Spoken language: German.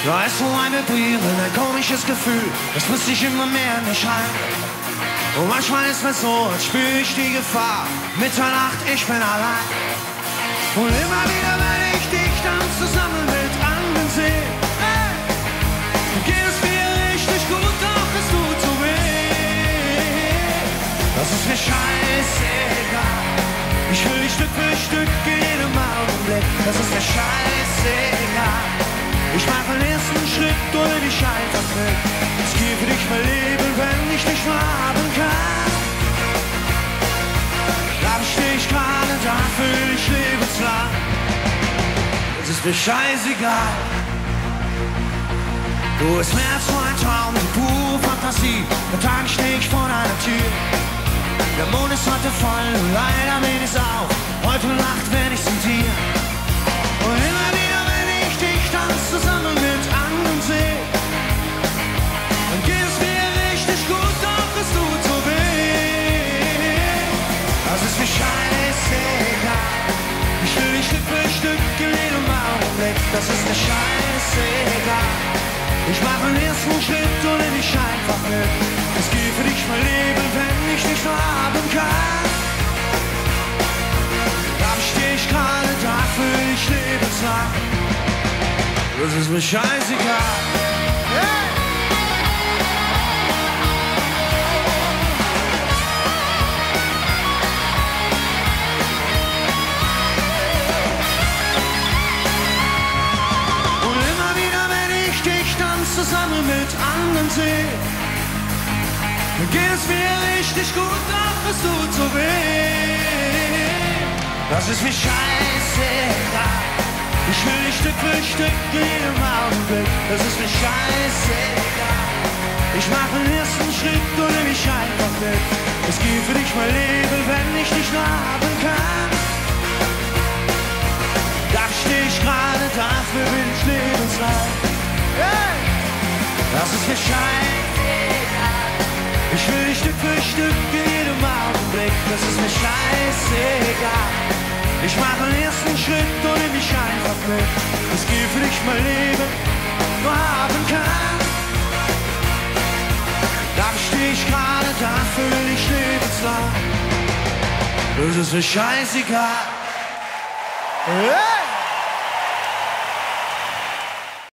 Da ist so ein Vibrieren, ein komisches Gefühl, das frisst sich immer mehr in mich ein. Und manchmal ist es so, als spüre ich die Gefahr. Mitternacht, ich bin allein. Und immer wieder, wenn ich dich dann zusammen mit anderen sehe, hey, geht es mir richtig gut, doch es tut so weh. Das ist mir scheißegal. Ich will dich Stück für Stück in jedem Augenblick. Das ist mir scheißegal. Ich mach den ersten Schritt durch dich einfach mit. Es geht für dich mein Leben, wenn ich dich nur haben kann. Da steh ich gerade, da fühl ich lebenslang. Es ist mir scheißegal. Du bist mehr als nur ein Traum, die pure Fantasie. Am Tag steh ich vor deiner Tür. Der Mond ist heute voll und leider bin ich's auch. Heute Nacht werd ich zum Tier. Und immer wieder, wenn ich dich dann zusammen mit anderen sehe, dann geht es mir richtig gut, doch es tut so weh. Das ist mir scheißegal. Ich will dich Stück für Stück in jedem Augenblick. Das ist mir scheißegal. Ich mach den ersten Schritt und nimm dich einfach mit. Es geht für dich mein Leben, wenn ich dich nur haben kann. Da steh ich gerade, da fühl ich lebenslang. Das ist mir scheißegal. Hey! Und immer wieder, wenn ich dich dann zusammen mit anderen sehe, dann geht es mir richtig gut, doch es tut so weh. Das ist mir scheißegal. Ich will dich Stück für Stück in jedem Augenblick. Das ist mir scheißegal. Ich mach den ersten Schritt und nimm mich einfach mit. Es geht für dich mein Leben, wenn ich dich nur haben kann. Da steh ich gerade, dafür bin ich lebenslang. Hey! Das ist mir scheißegal. Ich will dich Stück für Stück in jedem Augenblick. Das ist mir scheißegal. Ich mach den ersten Schritt und nimm mich einfach mit. Es geht für dich mein Leben nur haben kann. Da steh ich gerade, da fühl ich lebenslang. Das ist mir scheißegal. Hey!